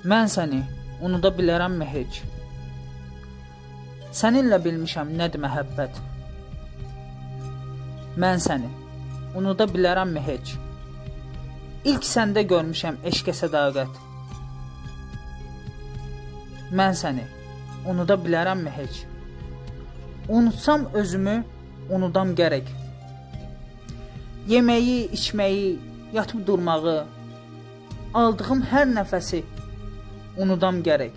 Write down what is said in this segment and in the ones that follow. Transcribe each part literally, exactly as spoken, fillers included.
Mən səni unuda bilərəmmi heç? Səninlə bilmişəm nədir məhəbbət. Mən səni unuda bilərəmmi heç? İlk səndə görmüşəm eşqə sədaqət. Mən səni unuda bilərəmmi heç? Unutsam özümü unudam gərək. Yeməyi, içməyi, yatıb durmağı, aldığım hər nəfəsi unudam gərək.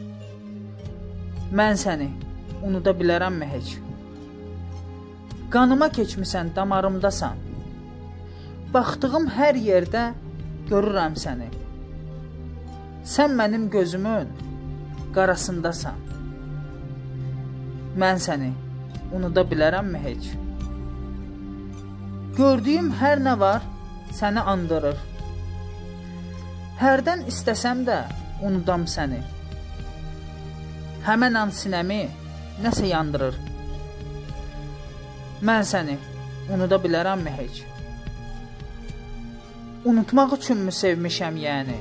Mən səni unuda bilərəmmi heç? Qanıma keçmisən, damarımdasan. Baxdığım hər yerdə görürəm səni. Sən mənim gözümün qarasındasan. Mən səni unuda bilərəmmi heç? Gördüyüm hər nə var səni andırır. Hərdən istəsəm də unudam səni. Həmən an sinəmi nəsə yandırır. Mən səni unuda bilərəmmi heç? Unutmaq üçünmü sevmişəm yəni?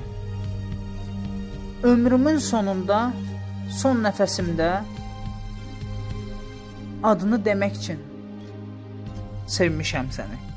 Ömrümün sonunda, son nəfəsimdə adını demək üçün sevmişəm səni.